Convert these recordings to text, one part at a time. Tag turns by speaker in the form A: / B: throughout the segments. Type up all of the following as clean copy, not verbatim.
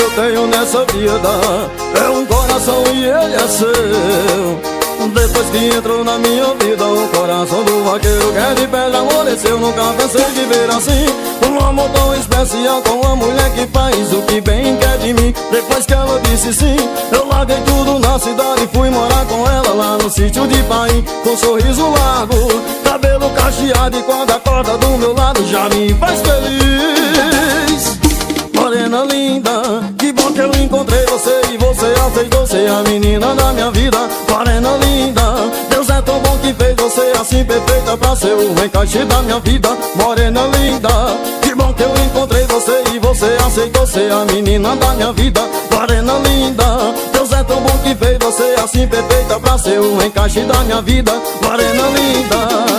A: eu tenho nessa vida é um coração e ele é seu. Depois que entrou na minha vida, o coração do vaqueiro que é de pedra amoleceu. Nunca pensei viver assim, um amor tão especial com uma mulher que faz o que bem quer de mim. Depois que ela disse sim, eu larguei tudo na cidade e fui morar com ela lá no sítio de Paim. Com sorriso largo, cabelo cacheado e quando acorda do meu lado já me faz feliz. Morena linda, que bom que eu encontrei você e você aceitou ser a menina da minha vida. Morena linda, Deus é tão bom que fez você assim perfeita pra ser o encaixe da minha vida. Morena linda, que bom que eu encontrei você e você aceitou ser a menina da minha vida. Morena linda, Deus é tão bom que fez você assim perfeita pra ser o encaixe da minha vida. Morena linda.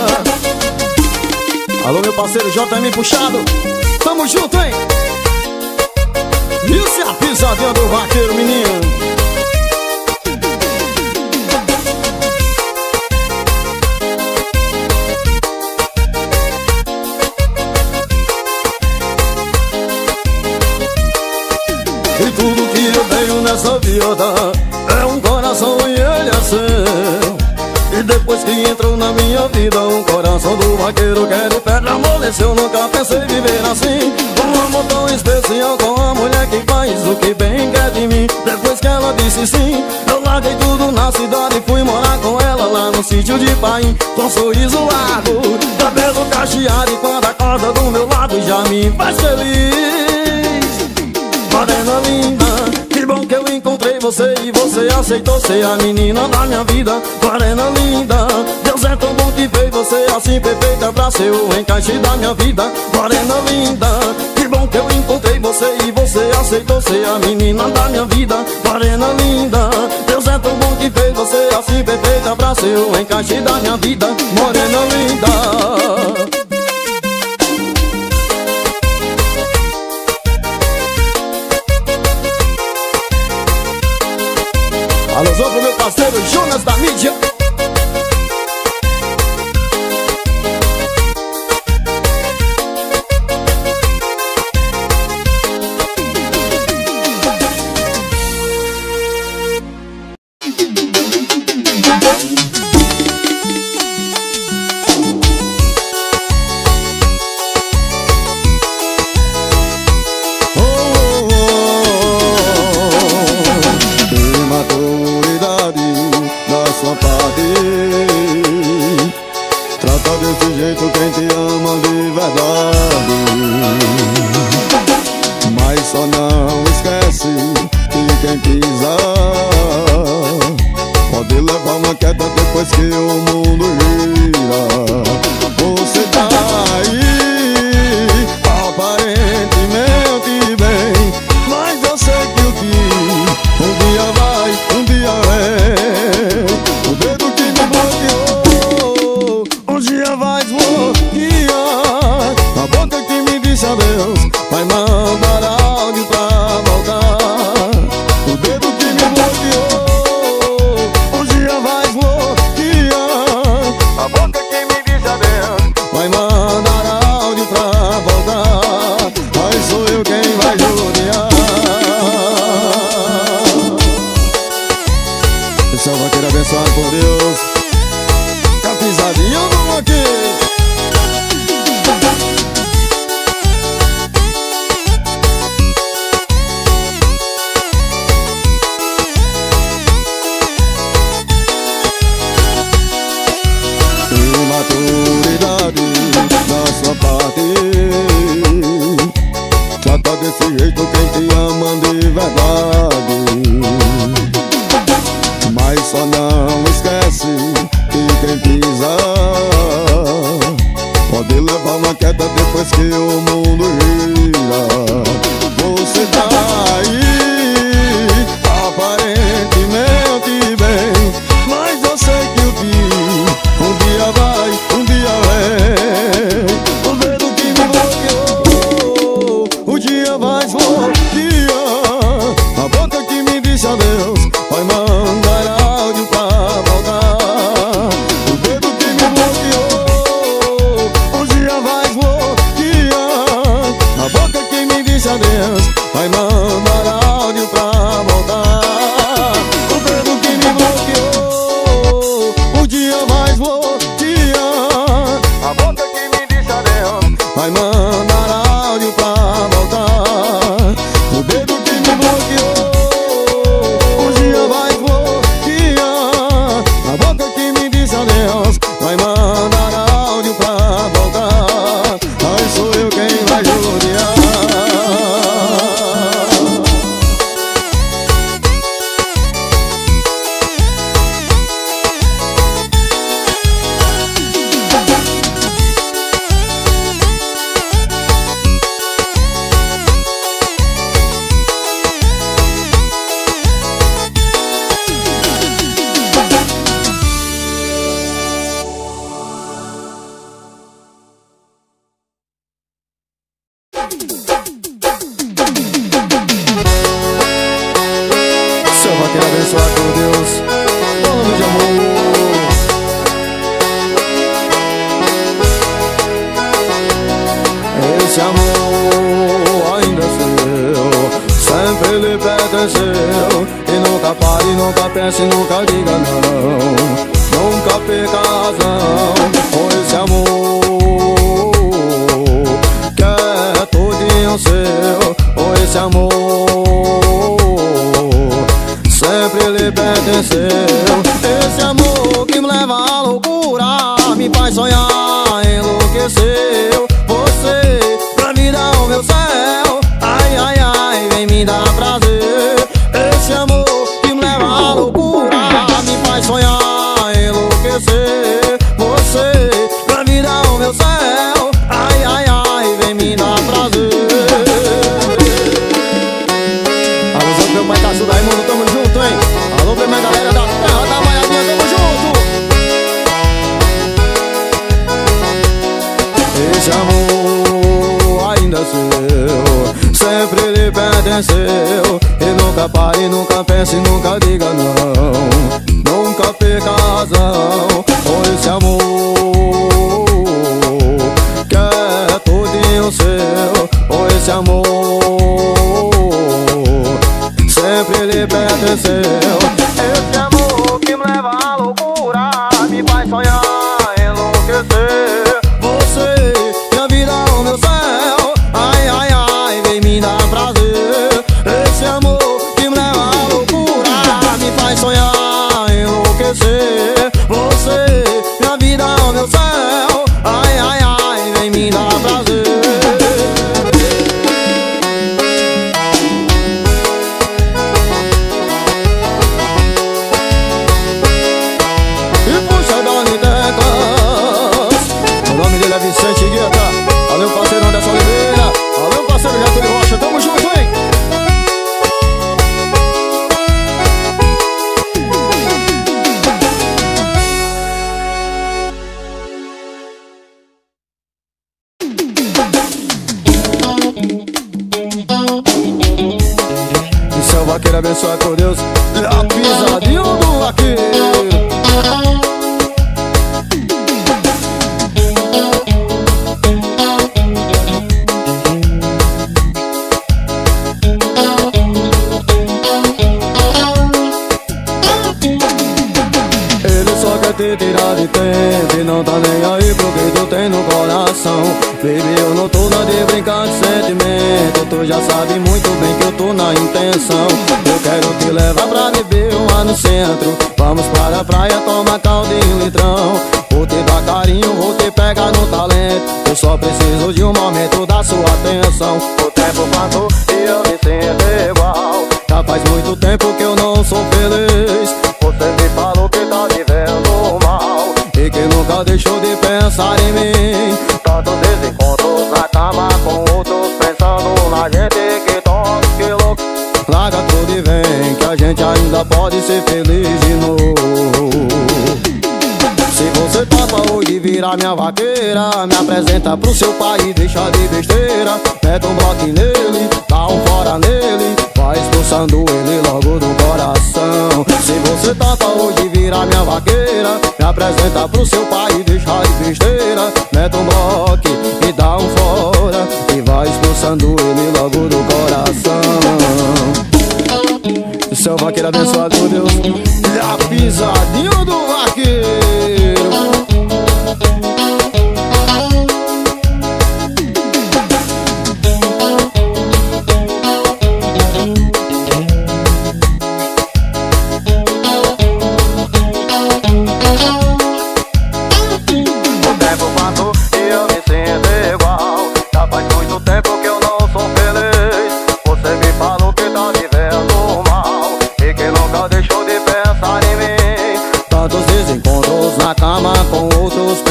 A: Alô meu parceiro JM Puxado, tamo junto, hein? Isso é a pisadinha do vaqueiro, menino. E tudo que eu tenho nessa vida é um coração e ele é seu. E depois que entrou na minha vida, o coração do vaqueiro que é de pedra amoleceu. Nunca pensei viver assim, um amor tão especial com a mulher que faz o que bem quer de mim. Depois que ela disse sim, eu larguei tudo na cidade e fui morar com ela lá no sítio de Paim. Com sorriso largo, cabelo cacheado e quando acorda do meu lado já me faz feliz. Morena linda, que bom que eu encontrei você e você aceitou ser a menina da minha vida. Morena linda, Deus é tão bom que fez você assim perfeita pra ser o encaixe da minha vida. Morena linda, que bom que eu encontrei você e você aceitou ser a menina da minha vida. Morena linda, Deus é tão bom que fez você assim perfeita pra ser o encaixe da minha vida. Morena linda. Alôzão pro meu parceiro Jonas da mídia.
B: Trata desse jeito quem te ama de verdade, mas só não esquece que quem pisar pode levar uma queda depois que o mundo gira. Você tá aí, aparentemente bem, mas eu sei que o que um dia vai, um dia vem. O dedo que me bloqueou um dia vai desbloquear. A boca que me disse adeus vai mandar áudio pra voltar. O dedo que me bloqueou um dia vai desbloquear. A boca que me disse adeus vai mandar áudio pra voltar. Mas sou eu quem vai judiar. Esse é o vaqueiro abençoado por Deus. Tá pisadinho do vaqueiro. Imaturidade da sua parte. Trata desse jeito quem te ama de verdade, mas só não esquece que quem pisar pode levar uma queda depois que o mundo gira. Você tá aí, aparentemente bem, mas eu sei que o que um dia vai, um dia vem. O dedo que me bloqueou um dia vai desbloquear. A boca que me disse adeus vai mandar áudio pra voltar. O dedo que me bloqueou um dia vai desbloquear. A boca que me disse adeus vai mandar áudio me bloqueou, um dia vai bloquear. A boca que me diz adeus vai mandar áudio pra voltar. Aí sou eu quem vai judiar. Seu vaqueiro abençoado por Deus, falando de amor. Esse amor ainda é seu, sempre lhe pertenceu. E nunca pare, nunca pense, nunca diga não. Nunca perca a razão com esse amor que é todinho seu. Com esse amor sempre lhe pertenceu. Esse amor que me leva à loucura, me faz sonhar, enlouqueceu. Você, pra vida, o meu céu. Ai, ai, ai, vem me dar prazer. Esse amor que me leva à loucura, me faz sonhar, enlouquecer. Você, pra vida, o meu céu. Ai, ai, ai, vem me dar prazer. Alô, meu pai Caçudo, Raimundo, tamo junto, hein? Alô, pra minha galera da terra da Maiadinha, tamo junto. Esse amor ainda é seu, sempre lhe pertenceu. E nunca pare, nunca pense, nunca diga não. Nunca perca a razão com esse amor que é todinho seu. Com esse amor sempre lhe pertenceu. Esse amor que me leva à loucura, me faz sonhar, enlouquecer. Você, minha vida, o meu céu. Ai, ai, ai, vem me dar prazer. Esse amor que me leva à loucura, me faz sonhar, enlouquecer. Você, minha vida, o meu céu. Ai, ai, ai, vem me dar prazer. Vicente Guetta, valeu parceiro Anderson Oliveira, valeu parceiro Getúlio Rocha, tamo junto, hein? E seu vaqueiro abençoado por Deus, a pisadinha do vaqueiro. Te tirar de tempo e não tá nem aí pro que tu tem no coração. Baby, eu não tô na de brincar de sentimento. Tu já sabe muito bem que eu tô na intenção. Eu quero te levar pra beber lá no centro. Vamos para a praia, tomar caldo e um litrão. Vou te dar carinho, vou te pegar no talento. Eu só preciso de um momento da sua atenção. O tempo passou e eu me sinto igual. Já faz muito tempo que eu não sou feliz. Você me falou que tá vivendo mal e que nunca deixou de pensar em mim. Tantos desencontros na cama com outros, pensando na gente, que toque, que louco. Larga tudo e vem, que a gente ainda pode ser feliz de novo. Se você topa hoje virar minha vaqueira, me apresenta pro seu pai e deixa de besteira. Mete um bloco nele, dá um fora nele, vai expulsando ele logo do coração. Se você topa hoje virar minha vaqueira, me apresenta pro seu pai e deixa de besteira. Mete um bloco e dá um fora, e vai expulsando ele logo do coração. Seu vaqueiro abençoado por Deus, a pisadinha do vaqueiro.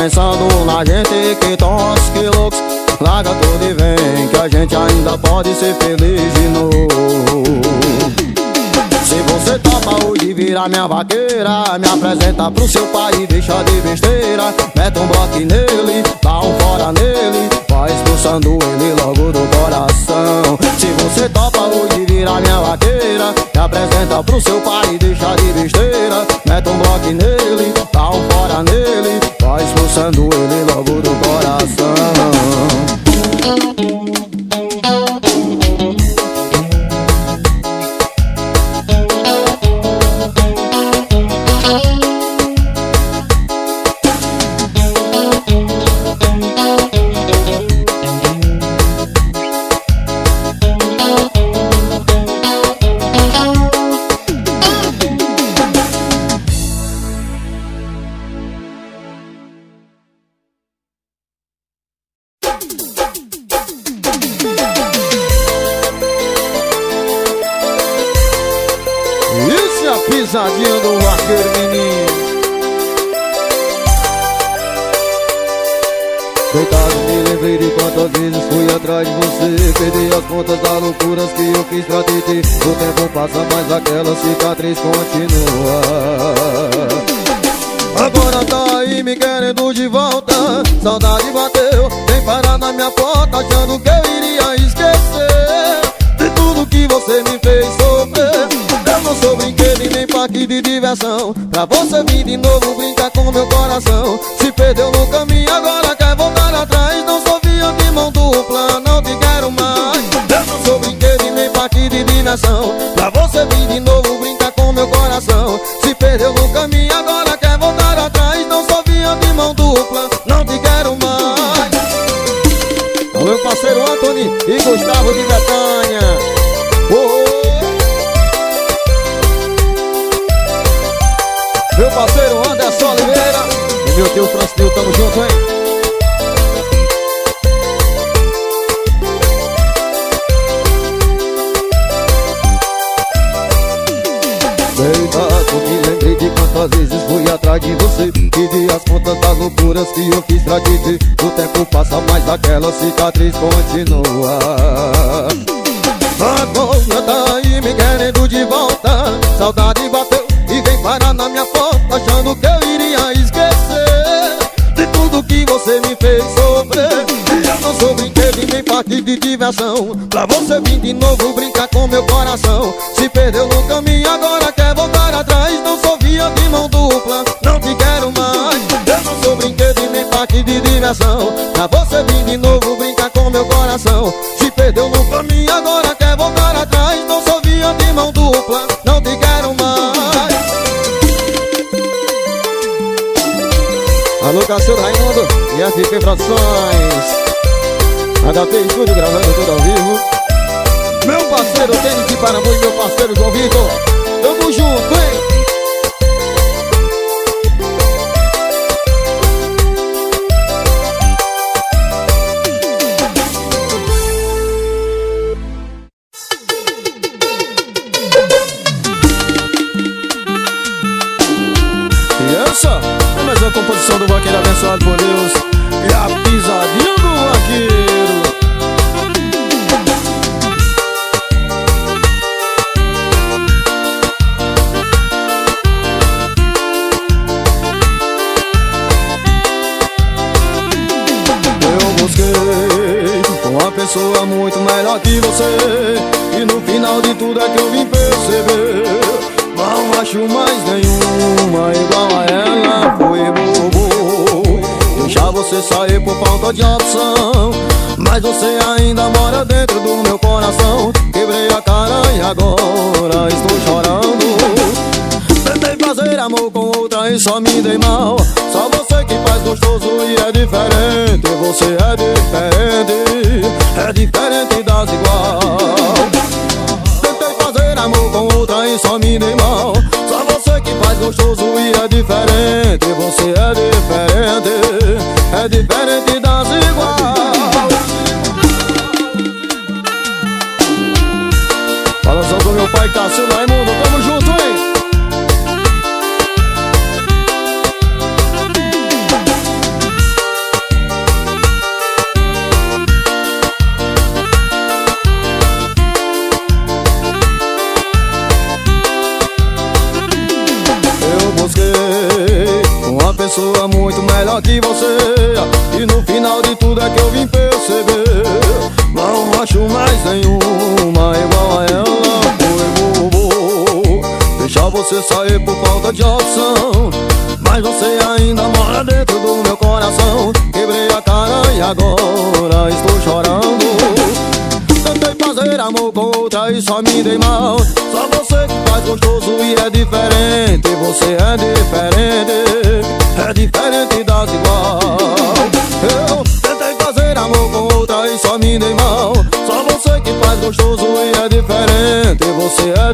A: pensando na gente, que tons, que loucos. Larga tudo e vem, que a gente ainda pode ser feliz de novo. Se você topa hoje virar minha vaqueira, me apresenta pro seu pai e deixa de besteira. Mete um bloco nele, dá um fora nele, vai expulsando ele logo do coração. Se você topa hoje virar minha vaqueira, me apresenta pro seu pai e deixa de besteira. Mete um bloco nele, dá um fora nele, vai expulsando ele logo do coração.
B: Pisadinha do vaqueiro, menino.
A: Deitado me lembrei de quantas vezes fui atrás de você. Perdi as contas das loucuras que eu fiz pra te ter. O tempo passa, mas aquela cicatriz continua. Agora tá aí me querendo de volta. Saudade bateu, vem parar na minha porta, achando que eu iria esquecer de tudo que você me fez sofrer. Eu não sou brinquedo e nem parque de diversão, pra você vir de novo brincar com meu coração. Se perdeu no caminho, agora quer voltar atrás. Não sou via de mão dupla, não te quero mais. Eu não sou brinquedo e nem parque de diversão, pra você vir de novo brincar com meu coração. Se perdeu no caminho, agora quer voltar atrás. Não sou via de mão dupla, não te quero mais.
B: Alô, meu parceiro Antônio e Gustavo de Betânia. Meu parceiro Anderson Oliveira e meu tio Francinho, tamo junto, hein?
A: Deitado, me lembrei de quantas vezes fui atrás de você. Pedi as contas das loucuras que eu fiz pra te ter. O tempo passa, mas aquela cicatriz continua. Agora tá aí me querendo de volta. Saudade bateu e vem parar na minha porta, achando que eu iria esquecer de tudo que você me fez sofrer. E eu não sou brinquedo e nem parque de diversão, pra você vir de novo brincar com meu coração. Se perdeu no caminho, agora quer voltar atrás. Não sou via de mão dupla, não te quero mais. Eu não sou brinquedo e nem parque de diversão, pra você vir de novo brincar com meu coração. Se perdeu no caminho, agora quer voltar atrás. Não sou via de mão dupla, não te quero mais.
B: Alô, Cassio Raimundo e a FP Produções, HP Estúdio gravando tudo ao vivo. Meu parceiro Tênis de Parambu e meu parceiro João Vitor, tamo junto, hein?
A: E essa é mais uma composição do vaqueiro abençoado por Deus e a pisadinha do vaqueiro. Eu busquei uma pessoa muito melhor que você, e no final de tudo é que eu vim perceber. Não acho mais nenhuma igual a ela. Foi bobo deixar você sair por falta de opção, mas você ainda mora dentro do meu coração. Quebrei a cara e agora estou chorando. Tentei fazer amor com outra e só me dei mal. Só você que faz gostoso e é diferente. Você é diferente das igual. Tentei fazer amor com outra e só me dei mal. Só você que faz gostoso e é diferente. Você é diferente das igual. Balançando do meu pai Cassio Raimundo, tamo junto, hein? pessoa muito melhor que você. E no final de tudo é que eu vim perceber, não acho mais nenhuma igual a ela. Foi bobo deixar você sair por falta de opção, mas você ainda mora dentro do meu coração. Quebrei a cara e agora estou chorando. Tentei fazer amor com outra e só me dei mal. Só você que faz gostoso e é diferente. Você é diferente das igual. Eu tentei fazer amor com outra e só me dei mal. Só você que faz gostoso e é diferente. Você é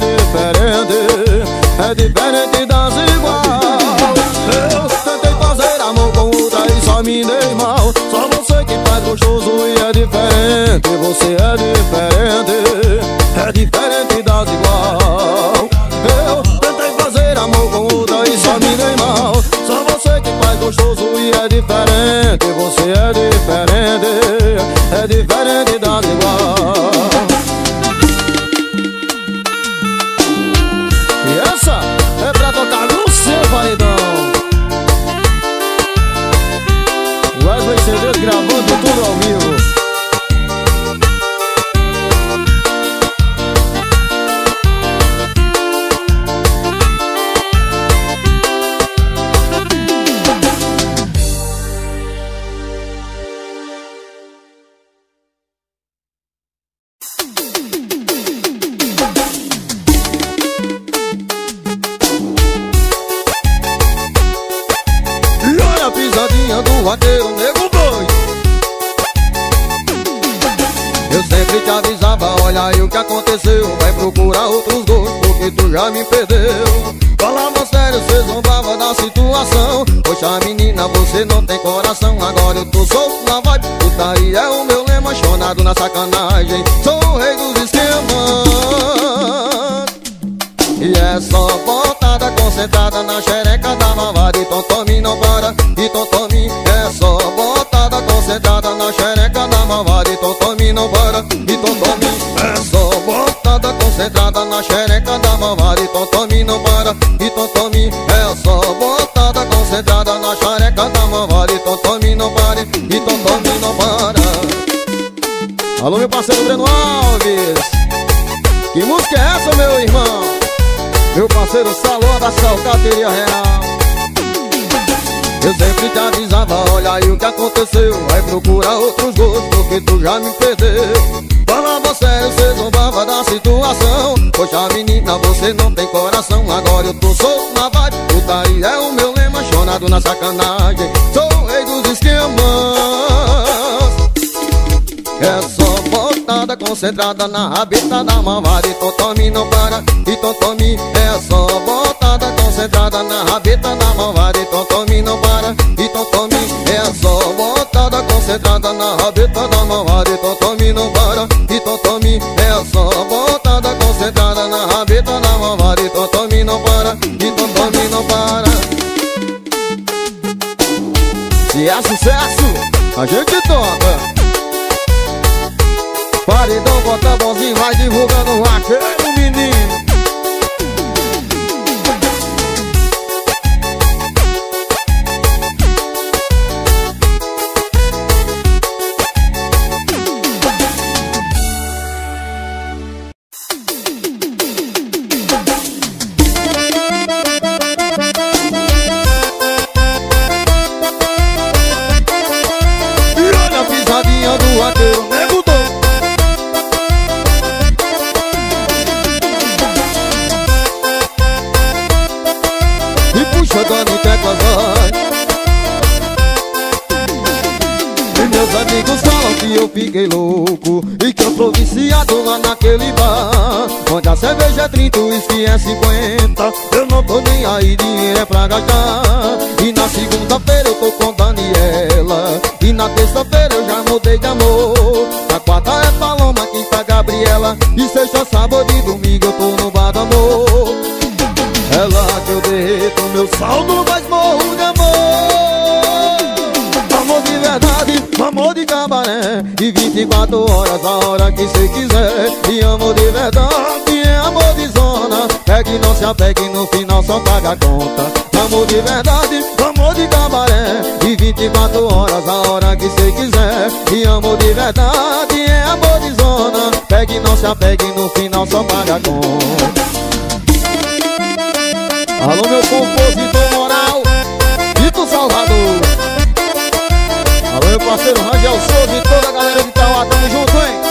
A: diferente das igual. Eu tentei fazer amor com outra e só me dei mal. Só você que faz gostoso e é diferente. Você é diferente das igual. Eu tentei fazer amor com outra e só me dei mal. Só você que faz gostoso e é diferente. Você é diferente das igual. E essa é pra tocar no seu paredão. Wesley CD gravando tudo ao vivo. Do vaqueiro nego doido. Eu sempre te avisava, olha aí o que aconteceu. Vai procurar outros gostos, porque tu já me perdeu. Falava sério, cê zombava da situação. Poxa menina, você não tem coração. Agora eu tô solto na vibe, putaria é o meu lema. Chonado na sacanagem, sou o rei dos esquemas. E é só botada concentrada na xereca da malvada. E Tontomi não para, e Tontomi é só botada concentrada na xereca da malvada. E Tontomi não para, e Tontomi é só botada concentrada na xereca da malvada. E Tontomi não para, e Tontomi é só botada concentrada na xereca da malvada. E Tontomi não para, e Tontomi não para. Alô meu parceiro Breno Alves, que música é essa meu irmão? Meu parceiro Salão da Salcateria Real. Eu sempre te avisava, olha aí o que aconteceu. Vai procurar outros gostos, porque tu já me perdeu. Falava sério, cê zombava da situação. Poxa menina, você não tem coração. Agora eu tô solto na vibe, putaria é o meu lema. Chonado na sacanagem, sou o rei dos esquemas. É só botada concentrada na rabeta da malvada. E Tontomi não para, e Tontomi é só botada concentrada na rabeta da malvada. E Tontomi não para, e Tontomi é só botada concentrada na rabeta da malvada. E Tontomi não para, e Tontomi é só botada concentrada na rabeta da malvada. E Tontomi não para, e Tontomi não para. Se é sucesso, a gente toca. Paredão, bota bonzinho, vai divulgando o vaqueiro, menino. E olha a pisadinha do vaqueiro, nego doido. Jogando teclas vai. E meus amigos falam que eu fiquei louco e que eu tô viciado lá naquele bar, onde a cerveja é 30, o uísque é 50. Eu não tô nem aí, dinheiro é pra gastar. E na segunda-feira eu tô com Daniela, e na terça-feira eu já mudei de amor. Na quarta é Paloma, quinta Gabriela, e sexta, sábado e domingo eu tô no bar do amor. É lá que eu derreto meu saldo, mas morro de amor. Amor de verdade, amor de cabaré, e 24 horas, a hora que cê quiser. E amor de verdade é amor de zona, é que não se apegue, no final só paga a conta. Amor de verdade, amor de cabaré. E 24 horas, a hora que cê quiser. E amor de verdade é amor de zona. Pegue, não se apegue, no final só paga conta. Alô, meu compositor moral, Vitor Salvador. Alô, meu parceiro Rangel Souza e toda a galera de Tauá, tamo junto, hein?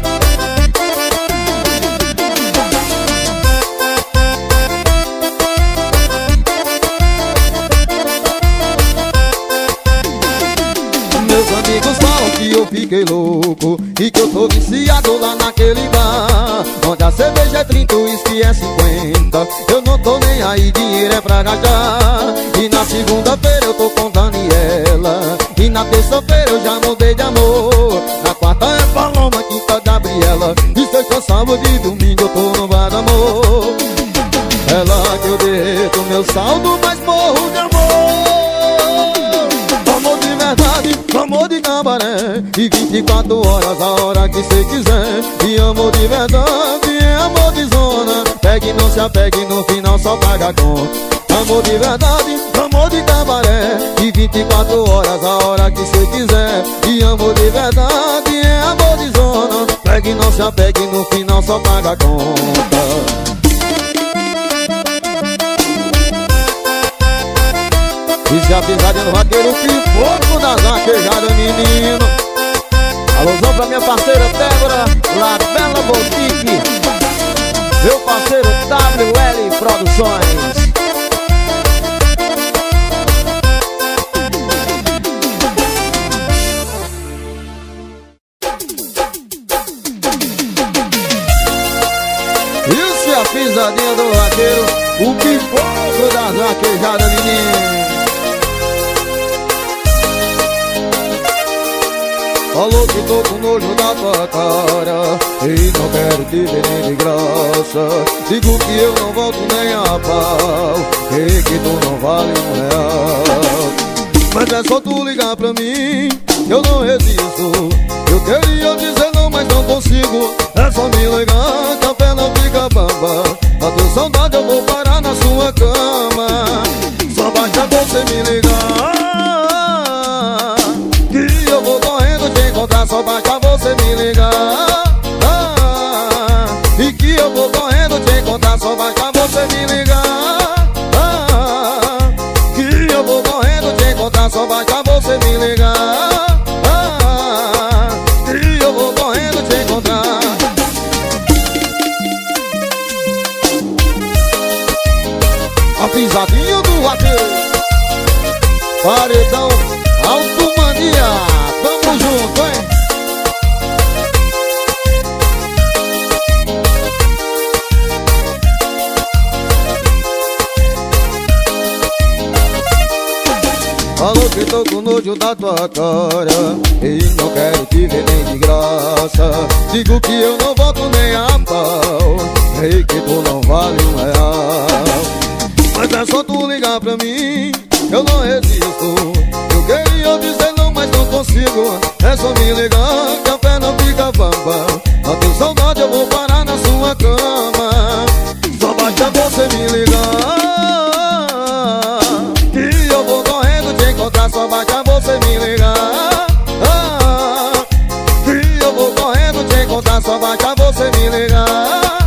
A: Meus amigos falam que eu fiquei louco e que eu tô viciado lá naquele bar, onde a cerveja é 30, o uísque é 50. Eu não tô nem aí, dinheiro é pra gastar. E na segunda-feira eu tô com Daniela, e na terça-feira eu já mudei de amor. Na quarta é Paloma, quinta Gabriela, e sexta, sábado e domingo eu tô no bar do amor. É lá que eu derreto meu saldo, mas morro de amor. Amor de verdade, amor de cabaré. E 24 horas, a hora que cê quiser. E amor de verdade é amor de zona. Pegue, não se apegue, no final só paga conta. Amor de verdade, amor de cabaré. E 24 horas, a hora que cê quiser. E amor de verdade é amor de zona. Pegue, não se apegue, no final só paga conta. E se a pisadinha do vaqueiro, que fogo das vaquejadas, menino. Alôzão pra minha parceira Débora, La Bela Boutique. Meu parceiro WL Produções. E se a pisadinha do vaqueiro, o que fogo das vaquejadas, menino. Falou que tô com nojo da tua cara e não quero te ver nem de graça. Digo que eu não volto nem a pau e que tu não vale R$1. Mas é só tu ligar pra mim, eu não resisto. Eu queria dizer não, mas não consigo. É só me ligar que a pé não fica bamba. A tua saudade eu vou parar na sua cama. Só basta você me ligar que eu vou correndo te encontrar. Só basta você me ligar e que eu vou correndo te encontrar. Só basta você me ligar que eu vou correndo te encontrar. Só basta você me ligar que eu vou correndo te encontrar. A pisadinha do vaqueiro, paredão Alto Mania, tamo junto, hein? Falou que tô com nojo da tua cara e não quero te ver nem de graça. Digo que eu não volto nem a pau e que tu não vale R$1. Mas é só tu ligar pra mim, eu não resisto. Eu queria dizer não, mas não consigo. É só me ligar que a pé não fica bamba. A tua saudade eu vou parar na sua cama. Só basta você me ligar que eu vou correndo te encontrar. Só basta você me ligar que eu vou correndo te encontrar. Só basta você me ligar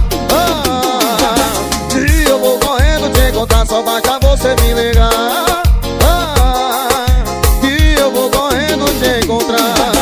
A: que eu vou correndo te encontrar. Só basta você me ligar que eu vou correndo te encontrar.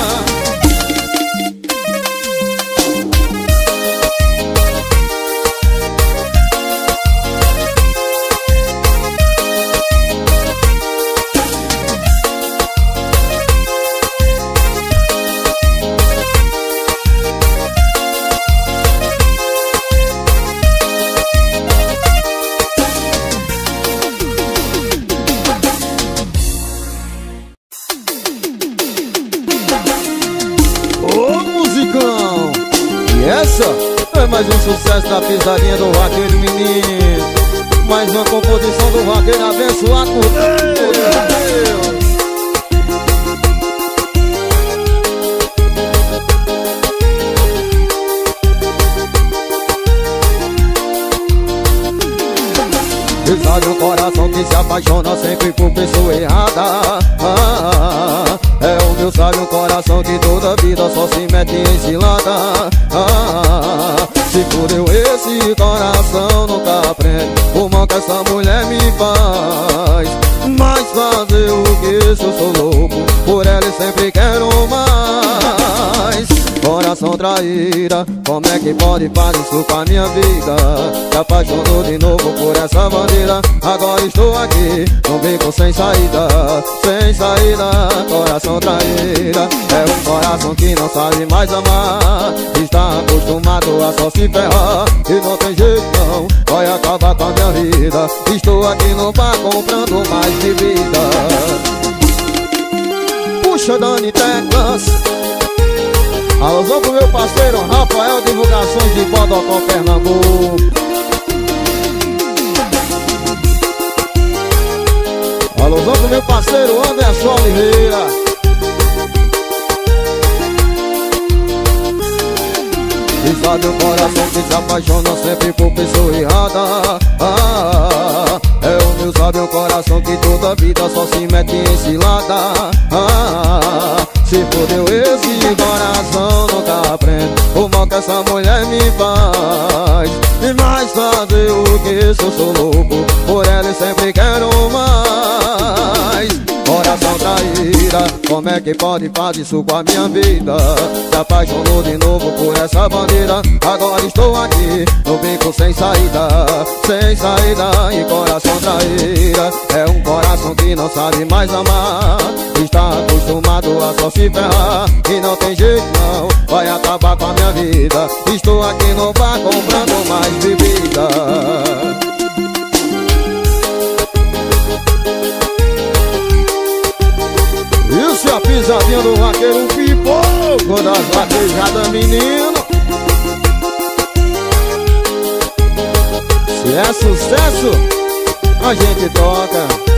A: É mais um sucesso da pisadinha do vaqueiro, menino. Mais uma composição do vaqueiro abençoado por Deus. E sabe o coração que se apaixona sempre por pessoa errada. É o meu, sabe o coração que toda vida só se mete em cilada. Se fudeu esse coração nunca aprende o mal que essa mulher me faz. Mas fazer o que se eu sou louco por ela e sempre quero mais. Coração traíra, como é que pode fazer isso com a minha vida? Se apaixonou de novo por essa bandeira. Agora estou aqui, num beco sem saída. Sem saída, coração traíra. É um coração que não sabe mais amar. Está acostumado a só se ferrar. E não tem jeito não, vai acabar com a minha vida. Estou aqui no bar comprando mais bebida. Puxa, Dani Teclas. Alôzão pro meu parceiro Rafael, divulgações de Bodocó, Pernambuco. Alôzão pro meu parceiro Anderson Oliveira. E sabe o coração que se apaixona sempre por pessoa errada. É o meu, sabe o coração que toda vida só se mete em cilada. Se fodeu esse coração nunca aprende o mal que essa mulher me faz. E mais fazer o que se eu sou louco por ela e sempre quero mais. Coração traíra, como é que pode fazer isso com a minha vida? Se apaixonou de novo por essa bandeira. Agora estou aqui, no beco sem saída. Sem saída e coração traíra. É um coração que não sabe mais amar. Está acostumado a só se ferrar. E não tem jeito não, vai acabar com a minha vida. Estou aqui no bar comprando mais bebida. Isso é a pisadinha do vaqueiro Pipoco das vaquejadas, menino. Se é sucesso, a gente toca.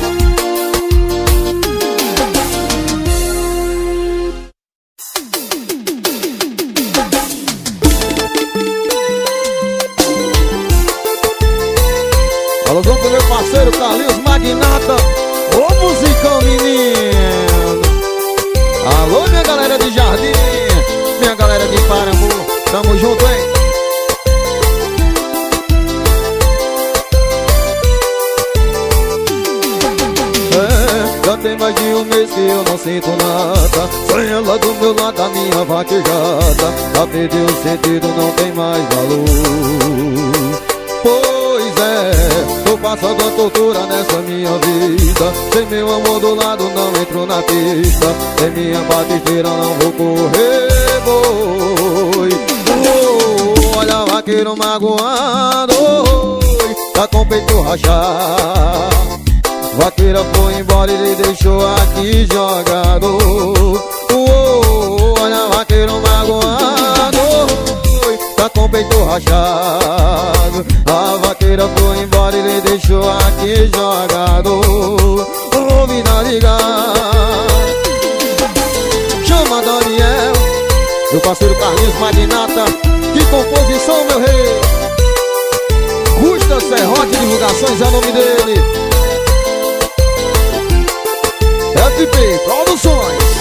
A: Alôzão pro meu parceiro Carlinhos Magnata, ô musicão, menino. Alô, minha galera de Jardim, minha galera de Parambu, tamo junto, hein? Já tem mais de um mês que eu não sinto nada. Sem ela do meu lado, a minha vaquejada já perdeu o sentido, não tem mais valor. Pois é, tô passando a tortura nessa minha vida. Sem meu amor do lado não entro na pista. Sem minha batisteira não vou correr, boi. Olha o vaqueiro magoado, tá com o peito rachado. Vaqueira foi embora e ele deixou aqui jogado. Olha o vaqueiro magoado, tá com o peito rachado. A vaqueira foi embora e ele deixou aqui jogado. Ouve na liga, chama Daniel, meu parceiro Carlinhos Magnata. Que composição, meu rei. Custa Serrote Divulgações é o nome dele. FP Produções.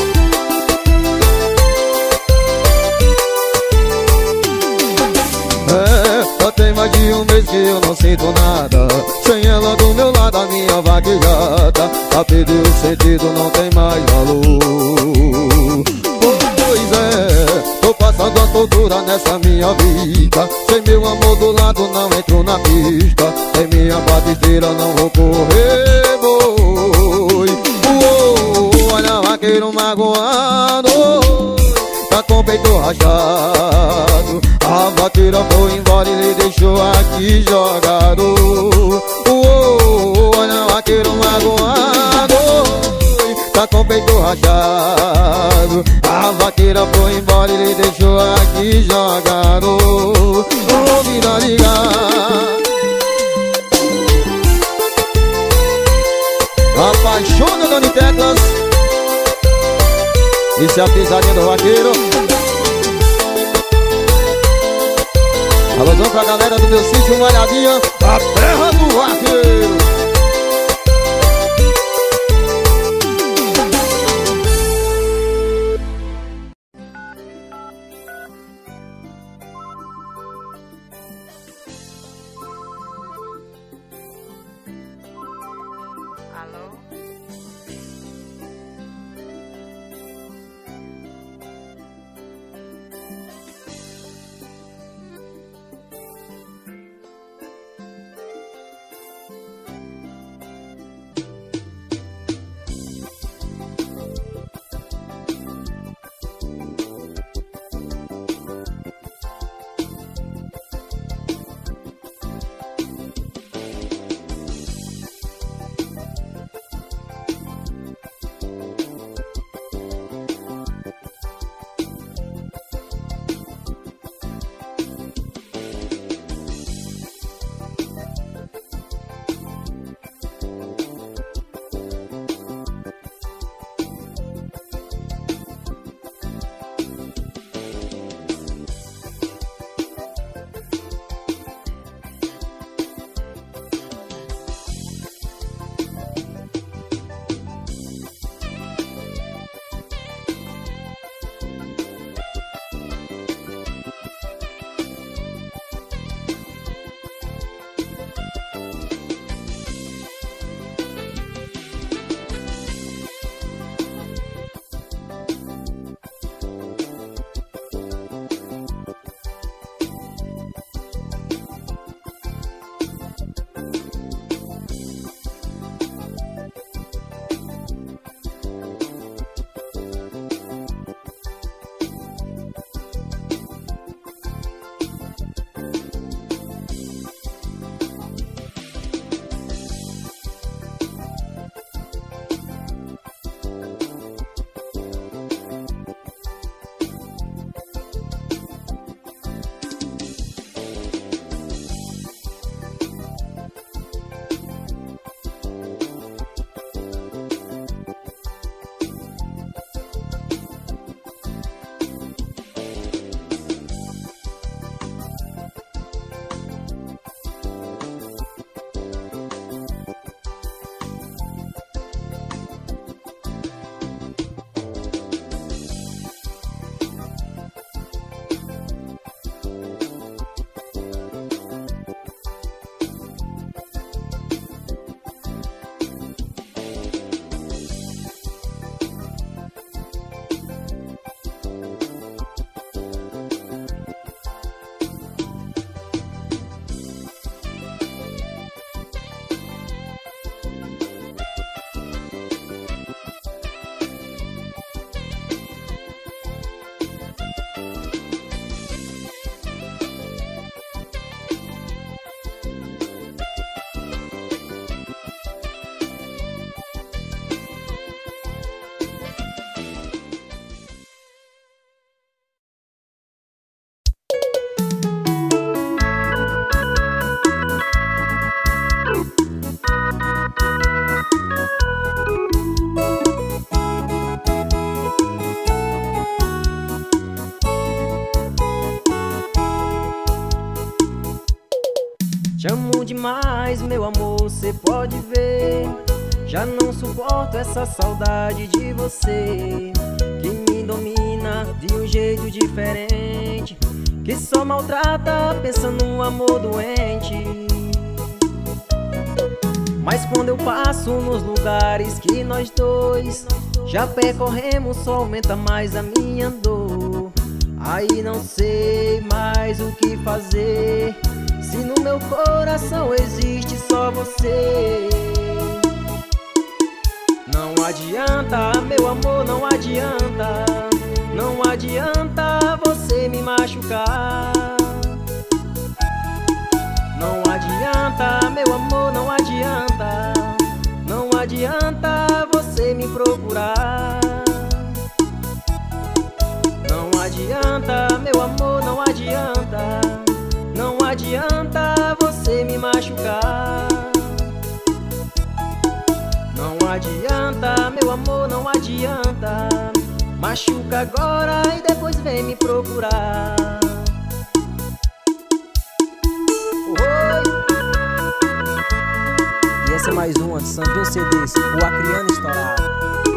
A: Já tem mais de um mês que eu não sinto nada. Sem ela do meu lado, a minha vaquejada já perdeu o sentido, não tem mais valor. Pois é, tô passando a tortura nessa minha vida. Sem meu amor do lado, não entro na pista. Sem minha batisteira, não vou correr, boi. Olha o vaqueiro magoado, tá com o peito rachado. A vaqueira foi embora e ele deixou aqui jogado. Olha o vaqueiro magoado, tá com o peito rachado. A vaqueira foi embora e ele deixou aqui jogado. Ouve na liga, apaixona Dani Teclas. Isso é a pisadinha do vaqueiro. Alôzão pra galera do meu sítio Malhadinha, a terra do vaqueiro.
C: Te amo demais, meu amor, cê pode ver. Já não suporto essa saudade de você, que me domina de um jeito diferente, que só maltrata pensando no amor doente. Mas quando eu passo nos lugares que nós dois já percorremos, só aumenta mais a minha dor. Aí não sei mais o que fazer, se no meu coração existe só você. Não adianta, meu amor, não adianta. Não adianta você me machucar. Não adianta, meu amor, não adianta. Não adianta você me procurar. Não adianta, meu amor, não adianta. Não adianta você me machucar. Não adianta, meu amor, não adianta. Machuca agora e depois vem me procurar. Essa é mais uma de Sandrinho CDs, o Acriano Estourado.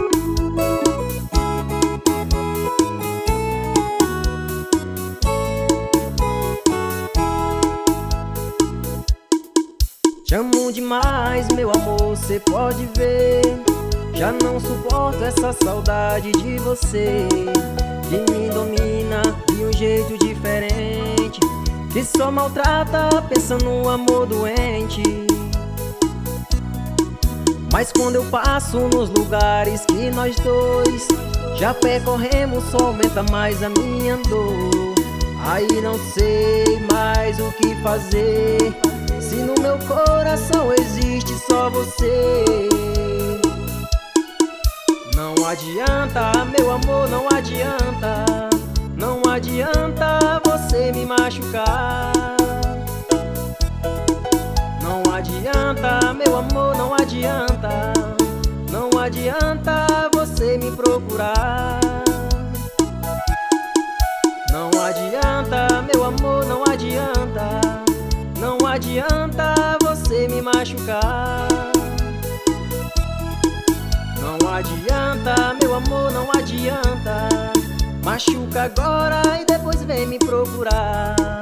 C: Te amo demais, meu amor, cê pode ver. Já não suporto essa saudade de você, que me domina de um jeito diferente, que só maltrata pensando no amor doente. Mas quando eu passo nos lugares que nós dois já percorremos, só aumenta mais a minha dor. Aí não sei mais o que fazer, se no meu coração existe só você. Não adianta, meu amor, não adianta. Não adianta você me machucar. Não adianta, meu amor, não adianta. Não adianta você me procurar. Não adianta, meu amor, não adianta. Não adianta você me machucar. Não adianta, meu amor, não adianta. Machuca agora e depois vem me procurar.